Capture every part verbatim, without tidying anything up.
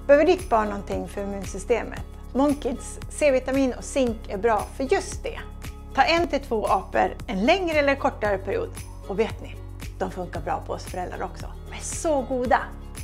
Behöver ditt barn någonting för immunsystemet? Monkids C-vitamin och zink är bra för just det. Ta en till två apor en längre eller kortare period. Och vet ni, de funkar bra på oss föräldrar också. De är så goda!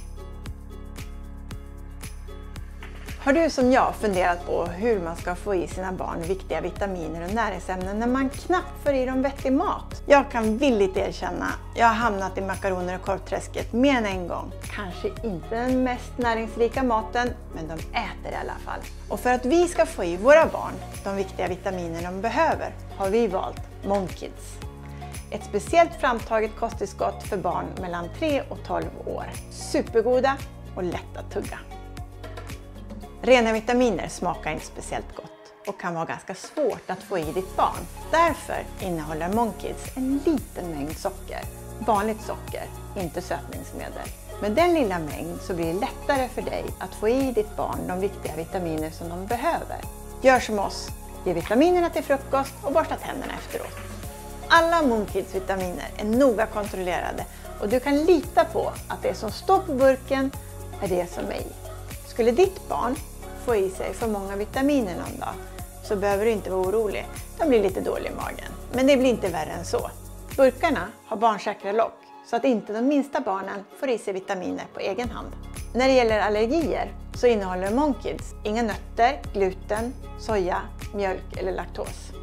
Har du som jag funderat på hur man ska få i sina barn viktiga vitaminer och näringsämnen när man knappt får i dem vettig mat? Jag kan villigt erkänna, jag har hamnat i makaroner och korvträsket mer än en gång. Kanske inte den mest näringsrika maten, men de äter i alla fall. Och för att vi ska få i våra barn de viktiga vitaminer de behöver har vi valt Monkids. Ett speciellt framtaget kosttillskott för barn mellan tre och tolv år. Supergoda och lätta att tugga. Rena vitaminer smakar inte speciellt gott och kan vara ganska svårt att få i ditt barn. Därför innehåller Monkids en liten mängd socker. Vanligt socker, inte sötningsmedel. Med den lilla mängd så blir det lättare för dig att få i ditt barn de viktiga vitaminer som de behöver. Gör som oss, ge vitaminerna till frukost och borsta tänderna efteråt. Alla Monkids vitaminer är noga kontrollerade och du kan lita på att det som står på burken är det som är i. Skulle ditt barn få i sig för många vitaminer någon dag så behöver du inte vara orolig. De blir lite dålig i magen. Men det blir inte värre än så. Burkarna har barnsäkra lock så att inte de minsta barnen får i sig vitaminer på egen hand. När det gäller allergier så innehåller Monkids inga nötter, gluten, soja, mjölk eller laktos.